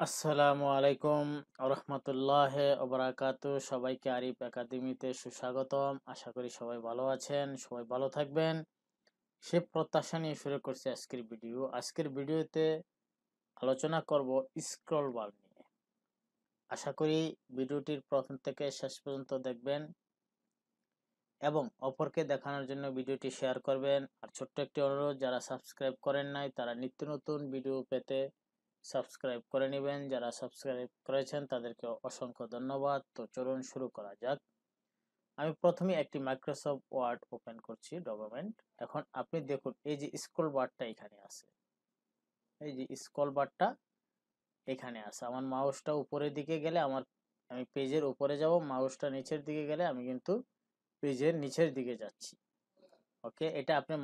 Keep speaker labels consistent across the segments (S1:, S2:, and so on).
S1: আসসালামু আলাইকুম রহমতুল্লাহ ওবরাকাতু। সবাইকে আরিফ একাডেমিতে সুস্বাগতম। আশা করি সবাই ভালো আছেন, সবাই ভালো থাকবেন সে প্রত্যাশা নিয়ে শুরু করছি আজকের ভিডিওতে আলোচনা করব স্ক্রল বার নিয়ে। আশা করি ভিডিওটির প্রথম থেকে শেষ পর্যন্ত দেখবেন এবং অপরকে দেখানোর জন্য ভিডিওটি শেয়ার করবেন। আর ছোট্ট একটি অনুরোধ, যারা সাবস্ক্রাইব করেন নাই তারা নিত্য নতুন ভিডিও পেতে সাবস্ক্রাইব করে নেবেন। যারা সাবস্ক্রাইব করেছেন তাদেরকে অসংখ্য ধন্যবাদ। তো চলুন শুরু করা যাক। আমি প্রথমে একটি মাইক্রোসফট ওয়ার্ড ওপেন করছি, ডকুমেন্ট। এখন আপনি দেখুন এই যে স্ক্রল বারটা এখানে আছে, এই যে স্ক্রল বারটা এখানে আছে। আমার মাউসটা উপরের দিকে গেলে আমি পেজের উপরে যাব, মাউসটা নিচের দিকে গেলে আমি কিন্তু পেজের নিচের দিকে যাচ্ছি। ওকে, এটা আপনি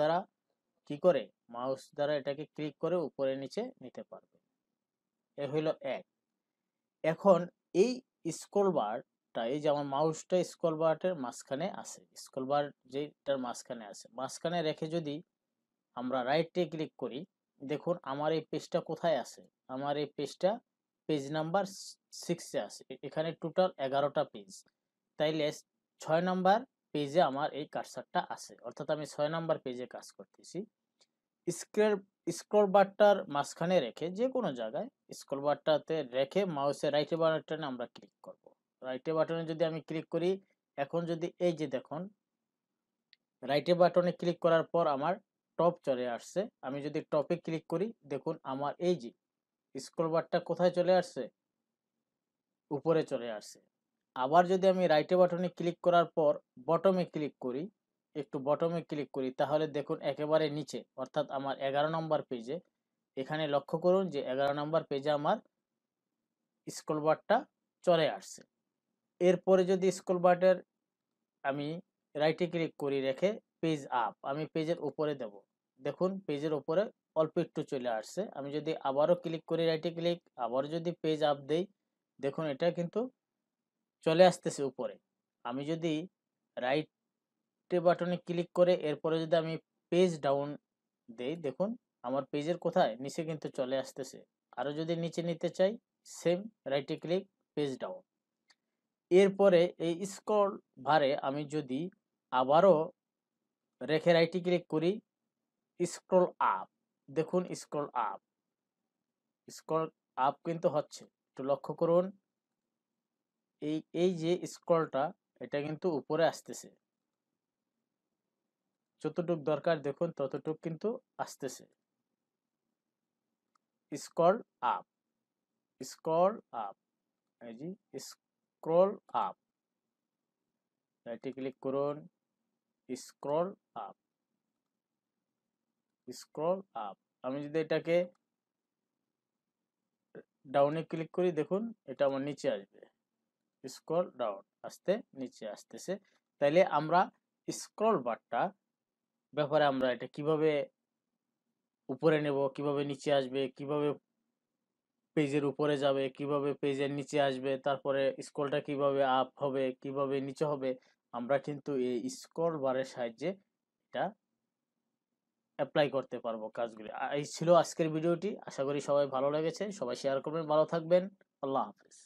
S1: মাউস দ্বারা এটাকে ক্লিক করে উপরে নিচে নিতে পারবেন। এ হইল এক। এখন এই স্ক্রল বারটা, এই যে আমার মাউসটা স্ক্রল বারের মাঝখানে আছে, স্ক্রল বার যেটার মাঝখানে আছে, মাঝখানে রেখে যদি আমরা রাইটে ক্লিক করি, দেখুন আমার এই পেজটা কোথায় আছে। আমার এই পেজটা পেজ নাম্বার 6-এ আছে। এখানে টোটাল 11টা পেজ, তাইলে 6 নাম্বার পেজে আমার এই কার্সারটা আছে, অর্থাৎ আমি 6 নাম্বার পেজে কাজ করতেছি। স্ক্রল বারটার মাঝখানে রেখে যে কোনো জায়গায় স্ক্রল বারটাতে রেখে মাউসের রাইটে বাটনে আমরা ক্লিক করব। রাইটে বাটনে যদি আমি ক্লিক করি, এখন যদি এই যে দেখুন রাইটে বাটনে ক্লিক করার পর আমার টপ চলে আসছে। আমি যদি টপে ক্লিক করি, দেখুন আমার এই যে স্ক্রল বারটা কোথায় চলে আসছে, উপরে চলে আসছে। আবার যদি আমি রাইটে বাটনে ক্লিক করার পর বটমে ক্লিক করি, একটু বটমে ক্লিক করি, তাহলে দেখুন একেবারে নিচে, অর্থাৎ আমার 11 নম্বর পেজে, এখানে লক্ষ্য করুন যে 11 নম্বর পেজে আমার স্ক্রল বারটা চলে আসছে। এরপরে যদি স্ক্রল বারের আমি রাইটে ক্লিক করি রেখে পেজ আপ, আমি পেজের উপরে দেব, দেখুন পেজের উপরে অল্প একটু চলে আসছে। আমি যদি আবারও ক্লিক করি রাইটে ক্লিক, আবার যদি পেজ আপ দেই, দেখুন এটা কিন্তু চলে আসতেছে উপরে। আমি যদি রাইটে বাটনে ক্লিক করে এরপরে যদি আমি পেজ ডাউন দেই, দেখুন আমার পেজের কোথায়, নিচে কিন্তু চলে আসতেছে। আরো যদি নিচে নিতে চাই, সেম রাইটে ক্লিক, পেজ ডাউন। এরপরে এই স্ক্রল বারে আমি যদি আবারও রেখে রাইটে ক্লিক করি, স্ক্রল আপ, দেখুন স্ক্রল আপ কিন্তু হচ্ছে, একটু লক্ষ্য করুন। এই যে স্ক্রলটা, এটা কিন্তু উপরে আসতেছে, যতটুক দরকার দেখুন ততটুক কিন্তু আসতেছে। স্ক্রল আপ, স্ক্রল আপ, এই যে স্ক্রল আপ, রাইটে ক্লিক করুন, স্ক্রল আপ, স্ক্রল আপ। আমি যদি এটাকে ডাউনে ক্লিক করি, দেখুন এটা আমার নিচে আসবে, স্ক্রল ডাউন, আসতে নিচে আসতেছে। তাইলে আমরা স্ক্রল বারটা ব্যাপারে আমরা এটা কিভাবে উপরে নেব, কিভাবে নিচে আসবে, কিভাবে পেজের উপরে যাবে, কিভাবে পেজের নিচে আসবে, তারপরে স্ক্রলটা কিভাবে আপ হবে, কিভাবে নিচে হবে, আমরা কিন্তু এই স্ক্রল বারের সাহায্যে এটা অ্যাপ্লাই করতে পারবো কাজগুলি। এই ছিল আজকের ভিডিওটি। আশা করি সবাই ভালো লেগেছে, সবাই শেয়ার করবেন, ভালো থাকবেন। আল্লাহ হাফেজ।